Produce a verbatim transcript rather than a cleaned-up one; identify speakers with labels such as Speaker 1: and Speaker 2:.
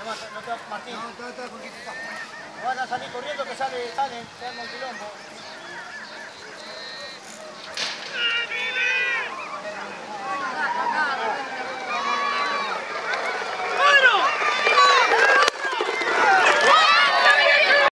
Speaker 1: No, no te Martín.
Speaker 2: No, está, está, poquito, está.
Speaker 1: Van a salir corriendo que sale, salen, se arma un quilombo.